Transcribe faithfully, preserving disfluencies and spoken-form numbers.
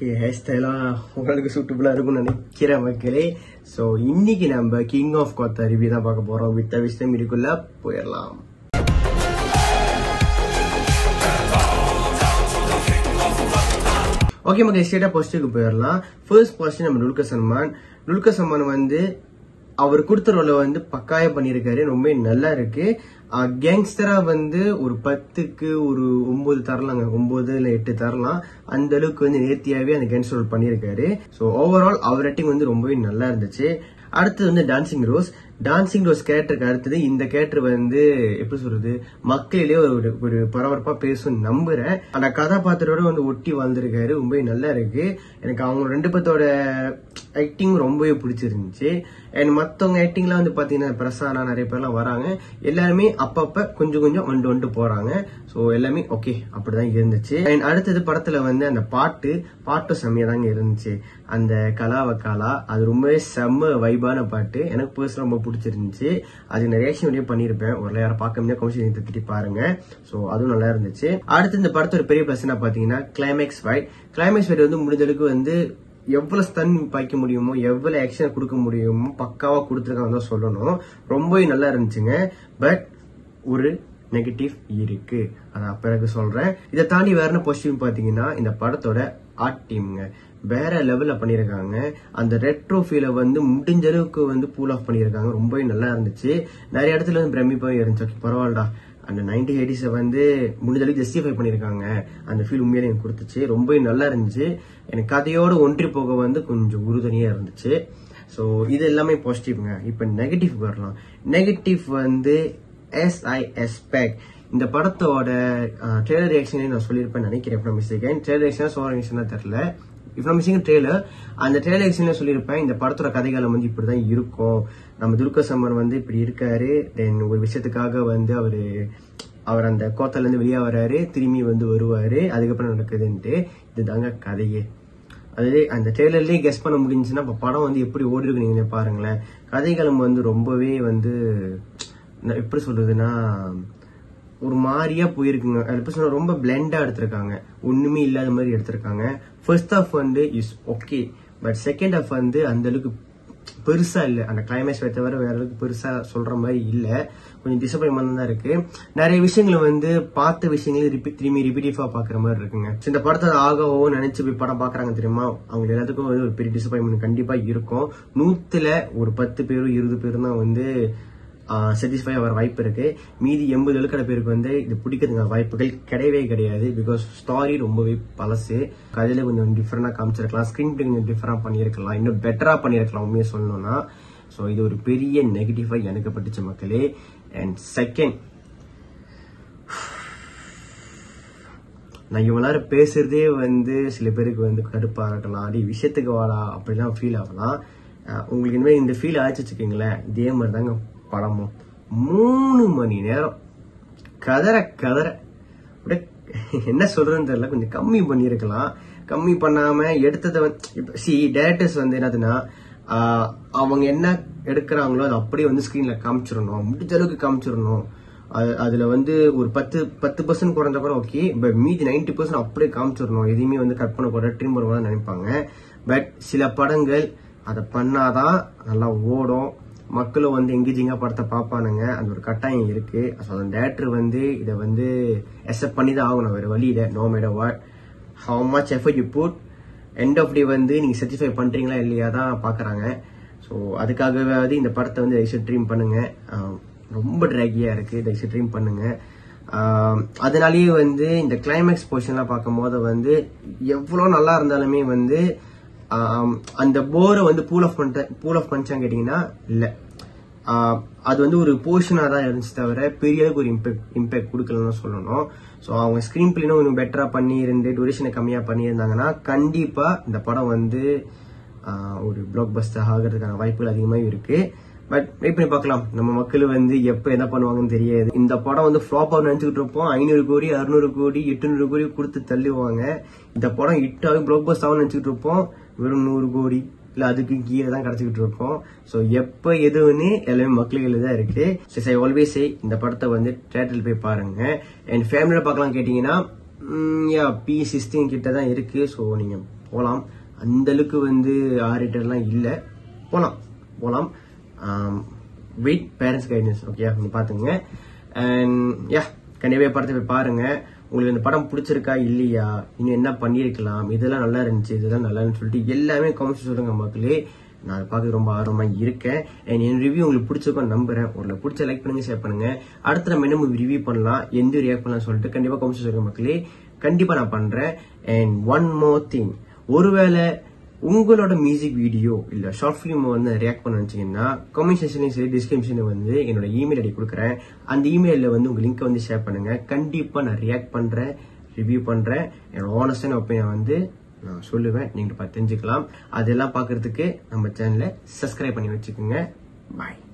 Okay, hair ஸ்டைலா உங்களுக்கு சூட்டபுளா இருக்கும்னு நினைக்கிறேன் மக்களே. ஸோ இன்னைக்கு நம்ம கிங் ஆஃப் கோத்தா ரிவ்யூ தான் பார்க்க போறோம். வித் விஷயம் இதுக்குள்ள போயிடலாம். ஓகே மக்கள், ஸ்ட்ரெயிட்டா பாசிட்டிவ்க்கு போயிடலாம். ஃபர்ஸ்ட் பாசிட்டிவ் நம்ம துல்கர் சல்மான். துல்கர் சல்மான் வந்து அவர் கொடுத்த ரோல வந்து பக்காயா பண்ணிருக்காரு, ரொம்ப நல்லா இருக்கு. கேங்ஸ்டரா வந்து ஒரு பத்துக்கு ஒரு ஒன்பது தரலாங்க, ஒன்பது இல்ல எட்டு தரலாம். அந்த அளவுக்கு வந்து நேர்த்தியாவே அந்த கேங்ஸ்டர் ரோல் பண்ணிருக்காரு. ஸோ ஓவரால் அவர் ஆக்டிங் வந்து ரொம்பவே நல்லா இருந்துச்சு. அடுத்தது வந்து டான்சிங் ரோஸ். டான்சிங் ரோஸ் கேரக்டருக்கு அடுத்தது இந்த கேரக்டர் வந்து எப்படி சொல்றது, மக்களிலேயே ஒரு ஒரு பரபரப்பா பேசும் நம்புறேன். அந்த கதாபாத்திரோட வந்து ஒட்டி வாழ்ந்திருக்காரு, ரொம்பவே நல்லா இருக்கு. எனக்கு அவங்க ரெண்டு பேர்த்தோட ஆக்டிங் ரொம்பவே பிடிச்சிருந்துச்சு. அண்ட் மத்தவங்க ஆக்டிங்லாம் வந்து பாத்தீங்கன்னா பிரசானா நிறைய பேர்லாம் வராங்க, எல்லாருமே அப்பப்ப கொஞ்சம் கொஞ்சம் வந்துட்டு வந்துட்டு போறாங்க. ஸோ எல்லாமே ஓகே அப்படிதான் இருந்துச்சு. அண்ட் அடுத்தது படத்துல வந்து அந்த பாட்டு பாட்டும் செம்மையா தாங்க இருந்துச்சு. அந்த கலாவக்காலா அது ரொம்பவே செம்ம வைபான பாட்டு, எனக்கு பர்சனல் ரொம்ப பிடிச்சிருந்துச்சு. அது நிறைய ரியாக்ஷன் பண்ணிருப்பேன், ஒரு யாரும் பார்க்க முடியாது, கமிஷன் திட்டி பாருங்க. ஸோ அதுவும் நல்லா இருந்துச்சு. அடுத்து இந்த படத்தோட பெரிய பிளஸ் என்ன பாத்தீங்கன்னா கிளைமேக்ஸ் ஃபைட். கிளைமேக்ஸ் ஃபைட் வந்து முடிஞ்ச அளவுக்கு வந்து எவ்வளவு ஸ்டன் பாய்க்க முடியுமோ, எவ்வளவு ஆக்ஷன் கொடுக்க முடியுமோ பக்காவா கொடுத்துருக்காங்க தான் சொல்லணும். ரொம்பவே நல்லா இருந்துச்சுங்க. பட் ஒரு நெகட்டிவ் இருக்கு, அதான் பிறகு சொல்றேன். இதை தாண்டி வேற என்ன பாசிட்டிவ் பாத்தீங்கன்னா இந்த படத்தோட ஆர்ட் டீம்ங்க வேற லெவல்ல பண்ணிருக்காங்க. அந்த ரெட்ரோ ஃபீலை வந்து முடிஞ்ச அளவுக்கு வந்து பூல் ஆஃப் பண்ணிருக்காங்க, ரொம்பவே நல்லா இருந்துச்சு. நிறைய இடத்துல வந்து பிரமிப்பாவே இருந்துச்சு. பரவாயில்லடா, அந்த நைன்டீன் எயிட்டிஸை வந்து முடிஞ்ச அளவுக்கு ஜஸ்டிஃபை பண்ணிருக்காங்க, அந்த ஃபீல் உண்மையிலே எனக்கு கொடுத்துச்சு, ரொம்பவே நல்லா இருந்துச்சு. எனக்கு கதையோட ஒன்றி போக வந்து கொஞ்சம் உறுதுணையா இருந்துச்சு. ஸோ இது எல்லாமே பாசிட்டிவ்ங்க. இப்ப நெகட்டிவ் வரலாம். நெகட்டிவ் வந்து எஸ் ஐ எக்ஸ்பெக்ட் இந்த படத்தோட ட்ரெய்லர் ரியாக்ஷனே நான் சொல்லியிருப்பேன் நினைக்கிறேன். இப்போ மிஸ்டேக் ட்ரெய்லர் ரியாக்ஷன் சோழ ரியாக்ஷனா தெரியல. இப்போ நம்ம மிஸ்டேக் ட்ரெய்லர் அந்த ட்ரெய்லர் ரியாக்ஷன்ல சொல்லியிருப்பேன் இந்த படத்தோட கதைகாலம் வந்து இப்படிதான் இருக்கும். நம்ம துல்கர் சல்மான் வந்து இப்படி இருக்காரு, தென் ஒரு விஷயத்துக்காக வந்து அவரு அவர் அந்த கோத்தால இருந்து வெளியே வர்றாரு, திரும்பி வந்து வருவாரு, அதுக்கப்புறம் நடக்குதுன்ட்டு. இதுதாங்க கதையே. அது அந்த ட்ரெய்லர்லயே கெஸ் பண்ண முடிஞ்சுன்னா இப்ப படம் வந்து எப்படி ஓடி இருக்கு நீங்க பாருங்களேன். கதைகளும் வந்து ரொம்பவே வந்து எப்படி சொல்றதுன்னா ஒரு மாதிரியா போயிருக்குங்க. எப்படி சொல்ற, ரொம்ப பிளெண்டா எடுத்திருக்காங்க, ஒண்ணுமே இல்லாத மாதிரி எடுத்திருக்காங்க. ஃபர்ஸ்ட் ஹாஃப் வந்து is okay, but second half வந்து அந்த அளவுக்கு பெருசா இல்ல. அந்த கிளைமேக்ஸ் தவிர வேற அளவுக்கு பெருசா சொல்ற மாதிரி இல்ல. கொஞ்சம் டிசப்பாயின்மெண்ட் தான் இருக்கு. நிறைய விஷயங்கள் வந்து பார்த்த விஷயங்களே ரிப்பீட் திரும்பி ரிப்பீட்டிவா பாக்குற மாதிரி இருக்குங்க. இந்த படத்தை ஆகவோ நினைச்சு போய் படம் பாக்குறாங்க தெரியுமா, அவங்க எல்லாத்துக்கும் வந்து ஒரு பெரிய டிசப்பாயின்மெண்ட் கண்டிப்பா இருக்கும். நூத்துல ஒரு பத்து பேரும் இருபது பேரும் தான் வந்து சாட்டிஸ்ஃபை ஆகிற வாய்ப்பு இருக்கு. மீதி எண்பது எழுக்கடை பேருக்கு வந்து இது பிடிக்கிறதுங்க வாய்ப்புகள் கிடையவே கிடையாது. பிகாஸ் ஸ்டாரி ரொம்பவே பழசு, கதையில கொஞ்சம் டிஃபரெண்டா காமிச்சிருக்கலாம், ஸ்கிரீன் பிளே கொஞ்சம் டிஃபரெண்டா பண்ணிருக்கலாம், இன்னும் பெட்டரா பண்ணிருக்கலாம் உண்மையை சொல்லணும்னா. ஸோ இது ஒரு பெரிய நெகட்டிவா எனக்கு பட்டுச்சு மக்களே. அண்ட் செகண்ட், நான் இவ்வளவு நேரம் பேசுறதே வந்து சில பேருக்கு வந்து கடுப்பா இருக்கலாம், அடி விஷயத்துக்கு வாடா அப்படிலாம் ஃபீல் ஆகலாம். உங்களுக்கு இனிமே இந்த ஃபீல் ஆச்சு வச்சுக்கீங்களேன், இதே மாதிரி தாங்க படமும். மூணு மணி நேரம் கதற கதற என்ன சொல்றதுன்னு தெரியல, கொஞ்சம் கம்மி பண்ணிருக்கலாம். கம்மி பண்ணாம எடுத்ததை சி டைரக்டர்ஸ் வந்து என்னதுன்னா அவங்க என்ன எடுக்கிறாங்களோ அது அப்படியே வந்து ஸ்கிரீன்ல காமிச்சிடணும், முடிஞ்ச அளவுக்கு காமிச்சிடணும். அதுல வந்து ஒரு பத்து பத்து பர்சன்ட் குறைஞ்ச கூட ஓகே, பட் மீதி நைன்டி பர்சன்ட் அப்படியே காமிச்சிடணும், எதையுமே வந்து கட் பண்ண கூட ட்ரீம் பண்ண நினைப்பாங்க. பட் சில படங்கள் அதை பண்ணாதான் நல்லா ஓடும், மக்களும் வந்து எங்கேஜிங்கா படத்தை பார்ப்பானுங்க, அந்த ஒரு கட்டாயம் இருக்கு. அந்த டேரக்டர் வந்து இதை வந்து அக்செப்ட் பண்ணி தான் ஆகணும், வேற வழி இல்லை. No matter what how much effort you put, end of day வந்து நீங்க சர்டிஃபை பண்றீங்களா இல்லையா தான் பாக்குறாங்க. ஸோ அதுக்காகவே இந்த படத்தை வந்து தயவுசெய்து ட்ரீம் பண்ணுங்க. ரொம்ப ட்ராகியா இருக்கு, தயவுசெய்து ட்ரீம் பண்ணுங்க. அதனாலேயே வந்து இந்த கிளைமேக்ஸ் போர்ஷன்லாம் பார்க்கும் போது வந்து எவ்வளவு நல்லா இருந்தாலுமே வந்து அந்த போரை வந்து பூல் ஆஃப் பண்ண பூல் ஆஃப் பண்ணிச்சான்னு கேட்டீங்கன்னா இல்ல. அது வந்து ஒரு போர்ஷனா தான் இருந்துச்சு தவிர பெரிய அளவுக்கு ஒரு இம்பாக்ட் இம்பாக்ட் கொடுக்கலன்னு சொல்லணும். ஸோ அவங்க ஸ்கிரீன் பிளேனும் கொஞ்சம் பெட்டரா பண்ணி இருந்து டூரேஷனை கம்மியா பண்ணியிருந்தாங்கன்னா கண்டிப்பா இந்த படம் வந்து ஒரு பிளாக் பஸ்டர் ஆகிறதுக்கான வாய்ப்புகள் அதிகமாக இருக்கு. பட் வெயிட் பண்ணி பார்க்கலாம், நம்ம மக்கள் வந்து எப்ப என்ன பண்ணுவாங்கன்னு தெரியாது. இந்த படம் வந்து ஃபிளாப் ஆகும் நினைச்சுக்கிட்டு இருப்போம், ஐநூறு கோடி அறுநூறு கோடி எட்டுநூறு கோடி கொடுத்து தள்ளுவாங்க. இந்த படம் ஹிட்டாக பிளாக் பஸ்டர் ஆகும் நினைச்சுக்கிட்டு இருப்போம், வெறும் நூறு கோடி இல்ல அதுக்கு கீழே தான் கிடைச்சிக்கிட்டு இருக்கோம். ஸோ எப்ப எதுவுன்னு எல்லாமே மக்களுக்கு தான் இருக்கு. ஐ ஆல்வேஸ் சே இந்த படத்தை வந்து தியேட்டர்ல போய் பாருங்க. அண்ட் ஃபேமிலியில பார்க்கலாம் கேட்டீங்கன்னா பி சிக்ஸ்டீன் கிட்ட தான் இருக்கு. ஸோ நீங்க போகலாம். அந்த அளவுக்கு வந்து ஆரிட்டர்லாம் இல்லை, போகலாம் போகலாம். Wait parents guidance. ஓகே, நீங்க பாத்துங்க. அண்ட் யா, கண்டிப்பா படத்தை போய் பாருங்க. உங்களுக்கு இந்த படம் பிடிச்சிருக்கா இல்லையா, இன்னும் என்ன பண்ணிருக்கலாம், இதெல்லாம் நல்லா இருந்துச்சு, இதெல்லாம் நல்லா இருந்துச்சு சொல்லிட்டு எல்லாமே கமெண்ட்ஸ் சொல்லுங்க மக்களே. நான் அதை பார்க்க ரொம்ப ஆர்வமா இருக்கேன். அண்ட் என் ரிவ்யூ உங்களுக்கு பிடிச்சிருக்கும் நம்புறேன். உங்களுக்கு பிடிச்ச லைக் பண்ணுங்க, ஷேர் பண்ணுங்க. அடுத்த நம்ம என்ன மூவி ரிவ்யூ பண்ணலாம், எந்த ரியாக்ட் பண்ணலாம் சொல்லிட்டு கண்டிப்பா கமெண்ட்ஸ் சொல்லுங்க மக்களே. கண்டிப்பா நான் பண்றேன். அண்ட் ஒன் மோர் திங், ஒருவேளை உங்களோட மியூசிக் வீடியோ இல்ல ஷார்ட் பிலிம் வந்து ரியாக்ட் பண்ண நினைச்சீங்கன்னா கமெண்ட் செக்ஷன்லயும் சரி டிஸ்கிரிப்ஷன்ல வந்து என்னோட இமெயில் ஐடி கொடுக்குறேன். அந்த இமெயில வந்து உங்க லிங்க் வந்து ஷேர் பண்ணுங்க. கண்டிப்பா நான் ரியாக்ட் பண்றேன், ரிவ்யூ பண்றேன். என்னோட ஆனஸ்டான ஒப்பீனியன் வந்து நான் சொல்லுவேன், நீங்க பார்த்து தெரிஞ்சுக்கலாம். அதெல்லாம் பாக்குறதுக்கு நம்ம சேனலை சப்ஸ்கிரைப் பண்ணி வச்சுக்கோங்க. பாய்.